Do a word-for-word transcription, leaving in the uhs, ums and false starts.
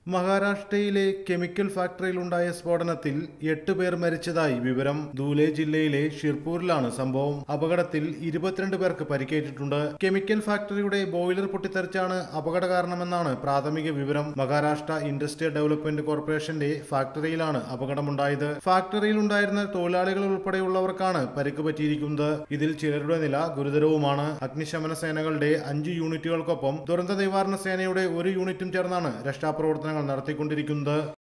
മഹാരാഷ്ട്രയിലെ കെമിക്കൽ ഫാക്ടറിയിലുണ്ടായ സ്ഫോടനത്തിൽ എട്ട് പേർ മരിച്ചതായി വിവരം. ധൂലെ ജില്ലയിലെ ഷിർപൂരിലാണ് സംഭവം. അപകടത്തിൽ ഇരുപത്തിരണ്ട് പേർക്ക് പരിക്കേറ്റിട്ടുണ്ട്. കെമിക്കൽ ഫാക്ടറിയുടെ ബോയിലർ പൊട്ടിത്തെറിച്ചാണ് അപകട കാരണമെന്നാണ് പ്രാഥമിക വിവരം. മഹാരാഷ്ട്ര ഇൻഡസ്ട്രിയൽ ഡെവലപ്മെന്റ് കോർപ്പറേഷന്റെ ഫാക്ടറിയിലാണ് അപകടമുണ്ടായത്. ഫാക്ടറിയിലുണ്ടായിരുന്ന തൊഴിലാളികൾ ഉൾപ്പെടെയുള്ളവർക്കാണ് പരിക്ക് പറ്റിയിരിക്കുന്നത്. ഇതിൽ ചിലരുടെ നില ഗുരുതരവുമാണ്. അഗ്നിശമന സേനകളുടെ അഞ്ച് യൂണിറ്റുകൾക്കൊപ്പം ദുരന്ത നിവാരണ സേനയുടെ ഒരു യൂണിറ്റും ചേർന്നാണ് രക്ഷാപ്രവർത്തനങ്ങൾ നടത്തിക്കൊണ്ടിരിക്കുന്നത്.